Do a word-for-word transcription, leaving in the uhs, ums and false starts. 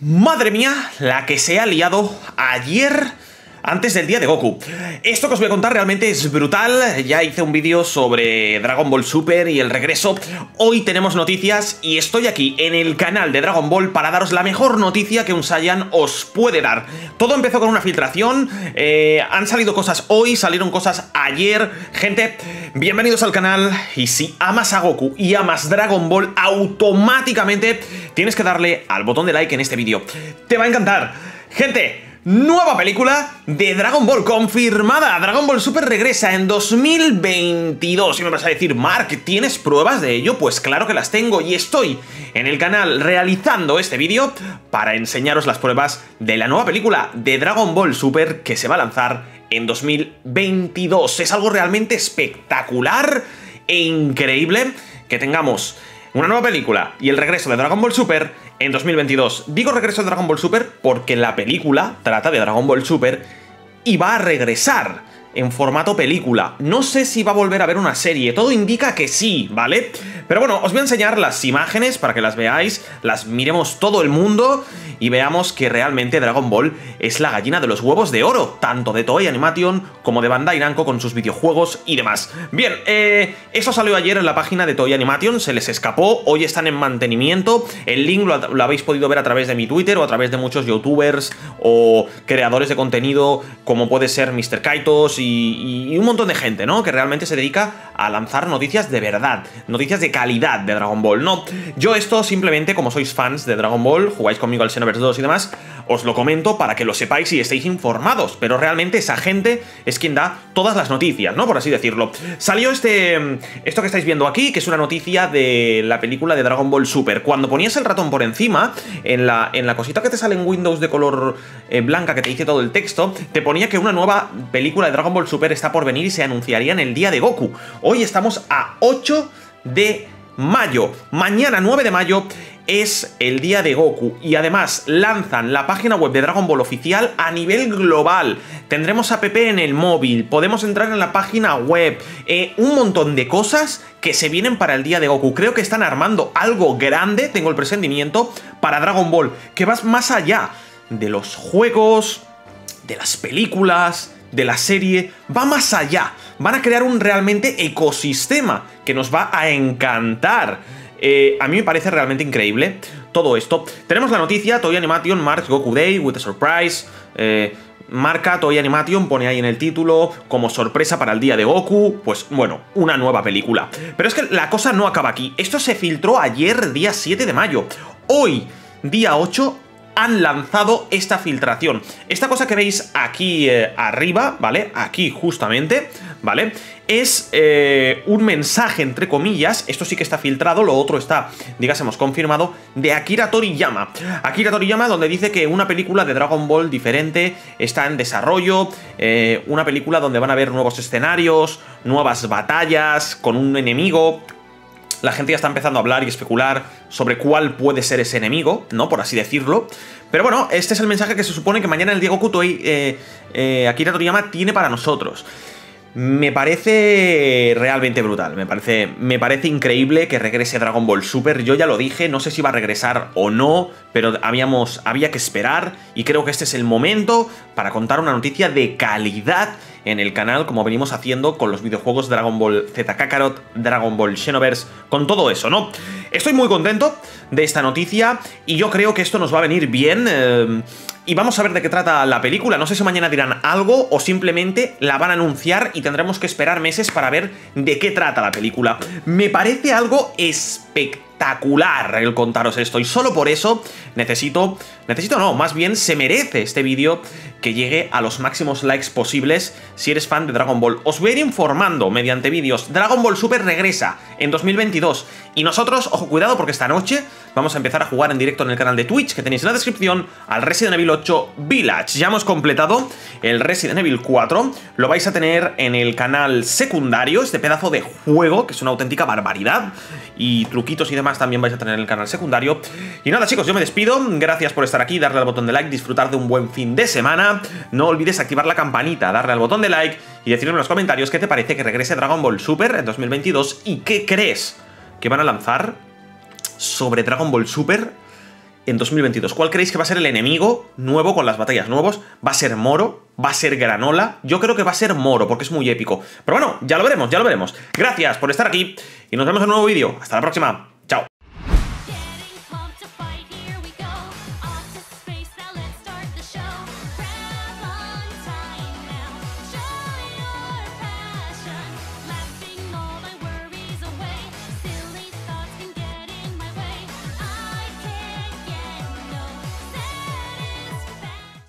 Madre mía, la que se ha liado ayer antes del día de Goku. Esto que os voy a contar realmente es brutal. Ya hice un vídeo sobre Dragon Ball Super y el regreso. Hoy tenemos noticias y estoy aquí en el canal de Dragon Ball para daros la mejor noticia que un Saiyan os puede dar. Todo empezó con una filtración, eh, han salido cosas hoy, salieron cosas ayer. Gente, bienvenidos al canal. Y si amas a Goku y amas Dragon Ball, automáticamente tienes que darle al botón de like en este vídeo. Te va a encantar. Gente, nueva película de Dragon Ball confirmada. Dragon Ball Super regresa en dos mil veintidós. Y me vas a decir, Mark, ¿tienes pruebas de ello? Pues claro que las tengo y estoy en el canal realizando este vídeo para enseñaros las pruebas de la nueva película de Dragon Ball Super que se va a lanzar en dos mil veintidós. Es algo realmente espectacular e increíble que tengamos una nueva película y el regreso de Dragon Ball Super en dos mil veintidós. Digo regreso de Dragon Ball Super porque la película trata de Dragon Ball Super y va a regresar en formato película. No sé si va a volver a ver una serie, todo indica que sí, ¿vale? Pero bueno, os voy a enseñar las imágenes para que las veáis, las miremos todo el mundo y veamos que realmente Dragon Ball es la gallina de los huevos de oro, tanto de Toei Animation como de Bandai Namco con sus videojuegos y demás. Bien, eh, eso salió ayer en la página de Toei Animation, se les escapó, hoy están en mantenimiento, el link lo, lo habéis podido ver a través de mi Twitter o a través de muchos youtubers o creadores de contenido como puede ser mister Kaitos y, y un montón de gente, ¿no? Que realmente se dedica a lanzar noticias de verdad, noticias de calidad de Dragon Ball. No, yo esto simplemente, como sois fans de Dragon Ball, jugáis conmigo al Xenoverse dos y demás, os lo comento para que lo sepáis y estéis informados, pero realmente esa gente es quien da todas las noticias, ¿no? Por así decirlo. Salió este esto que estáis viendo aquí, que es una noticia de la película de Dragon Ball Super. Cuando ponías el ratón por encima, en la, en la cosita que te sale en Windows de color eh, blanca que te dice todo el texto, te ponía que una nueva película de Dragon Ball Super está por venir y se anunciaría en el día de Goku. Hoy estamos a ocho de mayo. Mañana, nueve de mayo, es el día de Goku y además lanzan la página web de Dragon Ball oficial a nivel global. Tendremos app en el móvil, podemos entrar en la página web, eh, un montón de cosas que se vienen para el día de Goku. Creo que están armando algo grande, tengo el presentimiento, para Dragon Ball, que va más allá de los juegos, de las películas, de la serie, va más allá. Van a crear un realmente ecosistema que nos va a encantar. Eh, a mí me parece realmente increíble todo esto. Tenemos la noticia, Toei Animation marks Goku Day with a surprise. Eh, marca Toei Animation, pone ahí en el título, como sorpresa para el día de Goku. Pues bueno, una nueva película. Pero es que la cosa no acaba aquí. Esto se filtró ayer, día siete de mayo. Hoy, día ocho, han lanzado esta filtración. Esta cosa que veis aquí eh, arriba, ¿vale? Aquí justamente, ¿vale? Es eh, un mensaje, entre comillas, esto sí que está filtrado, lo otro está, digásemos, confirmado, de Akira Toriyama. Akira Toriyama, donde dice que una película de Dragon Ball diferente está en desarrollo, eh, una película donde van a haber nuevos escenarios, nuevas batallas, con un enemigo. La gente ya está empezando a hablar y especular sobre cuál puede ser ese enemigo, ¿no? Por así decirlo. Pero bueno, este es el mensaje que se supone que mañana el día Goku Toei, eh, eh, Akira Toriyama tiene para nosotros. Me parece realmente brutal, me parece, me parece increíble que regrese Dragon Ball Super. Yo ya lo dije, no sé si va a regresar o no, pero habíamos, había que esperar y creo que este es el momento para contar una noticia de calidad en el canal, como venimos haciendo con los videojuegos Dragon Ball Z Kakarot, Dragon Ball Xenoverse, con todo eso, ¿no? Estoy muy contento de esta noticia y yo creo que esto nos va a venir bien. Eh, y vamos a ver de qué trata la película. No sé si mañana dirán algo o simplemente la van a anunciar y tendremos que esperar meses para ver de qué trata la película. Me parece algo espectacular el contaros esto y solo por eso necesito, necesito no, más bien se merece este vídeo que llegue a los máximos likes posibles si eres fan de Dragon Ball. Os voy a ir informando mediante vídeos. Dragon Ball Super regresa en dos mil veintidós y nosotros, ojo, cuidado, porque esta noche vamos a empezar a jugar en directo en el canal de Twitch que tenéis en la descripción al Resident Evil ocho Village. Ya hemos completado el Resident Evil cuatro, lo vais a tener en el canal secundario, este pedazo de juego que es una auténtica barbaridad, y truquitos y demás también vais a tener en el canal secundario. Y nada, chicos, yo me despido, gracias por estar aquí, darle al botón de like, disfrutar de un buen fin de semana, no olvides activar la campanita, darle al botón de like y decirme en los comentarios qué te parece que regrese Dragon Ball Super en dos mil veintidós y qué crees que van a lanzar sobre Dragon Ball Super en dos mil veintidós. ¿Cuál creéis que va a ser el enemigo nuevo con las batallas nuevos? ¿Va a ser Moro? ¿Va a ser Granola? Yo creo que va a ser Moro, porque es muy épico. Pero bueno, ya lo veremos, ya lo veremos. Gracias por estar aquí y nos vemos en un nuevo vídeo. Hasta la próxima.